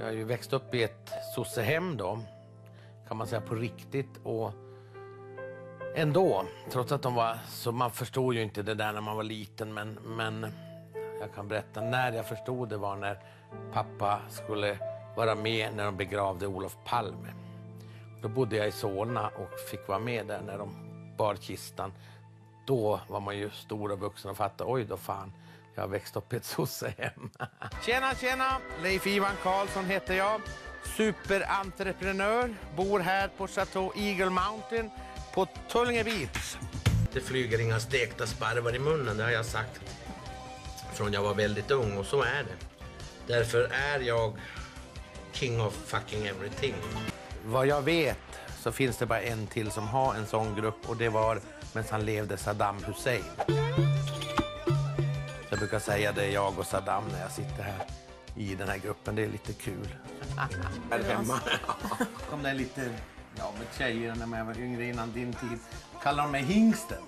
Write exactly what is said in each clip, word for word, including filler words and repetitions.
har ju växt upp i ett sossehem då, kan man säga, på riktigt. Och ändå, trots att de var, så man förstod ju inte det där när man var liten, men, men jag kan berätta, när jag förstod det var när pappa skulle vara med när de begravde Olof Palme. Då bodde jag i Solna och fick vara med där när de bar kistan. Då var man ju stor och vuxen och fattade, oj då fan, jag har växt upp i ett sossehem. Tjena, tjena! Leif Ivan Karlsson heter jag. Superentreprenör. Bor här på Chateau Eagle Mountain på Tullinge Beach. Det flyger inga stekta sparvar i munnen, det har jag sagt från jag var väldigt ung, och så är det. Därför är jag king of fucking everything. Vad jag vet så finns det bara en till som har en sån grupp, och det var medan han levde, Saddam Hussein. Så jag brukar säga det är jag och Saddam när jag sitter här i den här gruppen. Det är lite kul. Här hemma. Kom det lite, ja, med tjejer när jag var yngre innan din tid. Kallar de mig hingsten.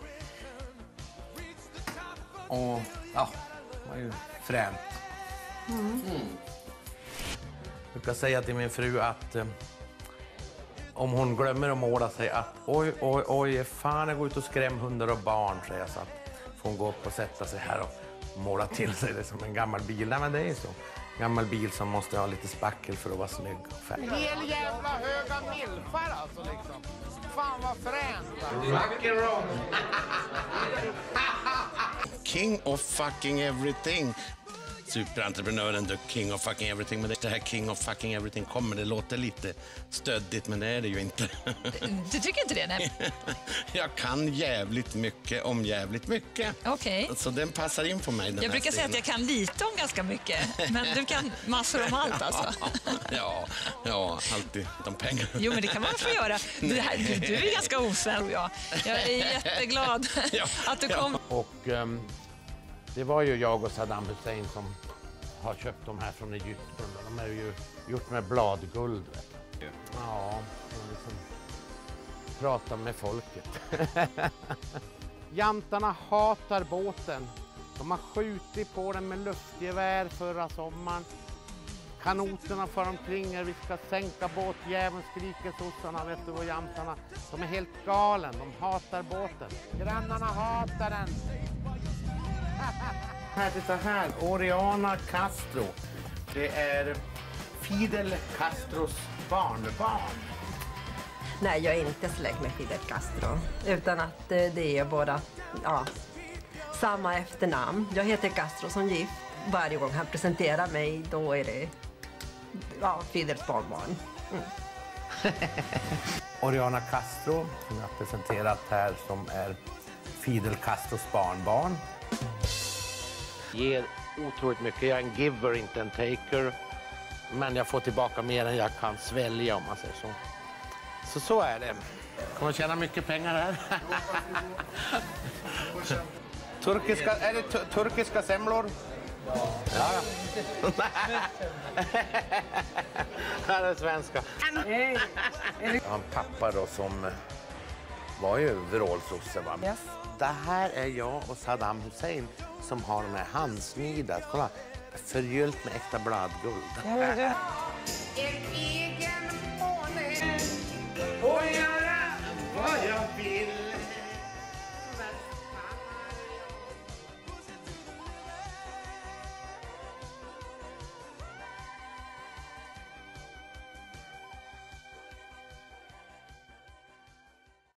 Och ja, det var ju fränt. Mm. Mm. Jag brukar säga till min fru att eh, om hon glömmer att måla sig att oj, oj, oj, fan jag går ut och skräm hundar och barn, säger jag, så att får hon gå upp och sätta sig här och måla till sig det som en gammal bil. Nej, men det är så. En gammal bil som måste ha lite spackel för att vara snygg och färg. Hel jävla höga milfar alltså liksom. Fan vad fränt. Rock'n'roll. King of fucking everything. Superentreprenören, the king of fucking everything. Men det här king of fucking everything kommer, det låter lite stöddigt, men det är det ju inte. Du tycker inte det? Nej. Jag kan jävligt mycket om jävligt mycket. Okej. Okay. Så den passar in på mig. Den jag brukar stenen. säga att jag kan lite om ganska mycket, men du kan massor om allt alltså. ja, ja, alltid de pengarna. Jo, men det kan man få göra. Du, här, du, du är ganska osnäll, jag. Jag är jätteglad ja, att du kom. Ja. Och um, det var ju jag och Saddam Hussein som har köpt de här från Egypten. De är ju gjort med bladguld. Vet du. Ja, liksom prata med folket. Jantarna hatar båten. De har skjutit på den med luftgevär förra sommaren. Kanoterna far omkring, vi ska sänka båtjäveln, skriker sossarna, vet du vad, jantarna. De är helt galen, de hatar båten. Grannarna hatar den. Här, titta här, Oriana Castro. Det är Fidel Castros barnbarn. Nej, jag är inte släkt med Fidel Castro, utan att det är båda, ja, samma efternamn. Jag heter Castro som gift. Varje gång han presenterar mig, då är det, ja, Fidels barnbarn. Mm. Oriana Castro, som jag har presenterat här, som är Fidel Castros barnbarn. Ger otroligt mycket. Jag är en giver, inte en taker. Men jag får tillbaka mer än jag kan svälja, om man säger så. Så så är det. Kommer tjäna mycket pengar här. Turkiska, är det turkiska semlor? Ja. Ja, ja. Här är svenska. Jag har en pappa då som var ju vrålsosse, va? Yes. Det här är jag och Saddam Hussein som har de här handsnidat. Kolla, förgyllt med äkta bladguld. Ja, men du. En egen måne och göra vad jag vill.